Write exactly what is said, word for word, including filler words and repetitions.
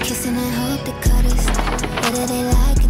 kissing and hope they cut us. Whether they like it